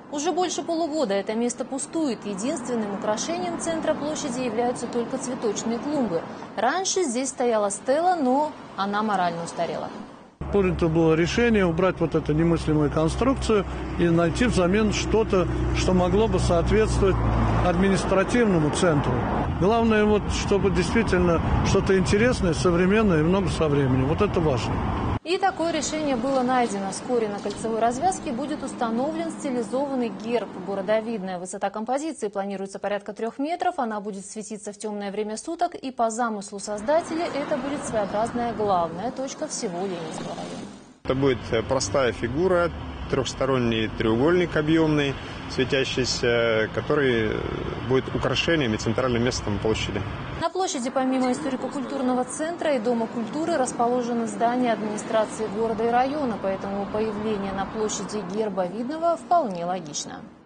Уже больше полугода это место пустует. Единственным украшением центра площади являются только цветочные клумбы. Раньше здесь стояла стела, но она морально устарела. Принято было решение убрать вот эту немыслимую конструкцию и найти взамен что-то, что могло бы соответствовать административному центру. Главное, вот, чтобы действительно что-то интересное, современное и много со временем. Вот это важно. И такое решение было найдено. Вскоре на кольцевой развязке будет установлен стилизованный герб города Видное. Высота композиции планируется порядка 3 метров. Она будет светиться в темное время суток. И по замыслу создателя это будет своеобразная главная точка всего Ленинского района. Это будет простая фигура, трехсторонний треугольник объемный, светящийся, который будет украшением и центральным местом площади. На площади помимо историко-культурного центра и Дома культуры расположены здания администрации города и района, поэтому появление на площади герба Видного вполне логично.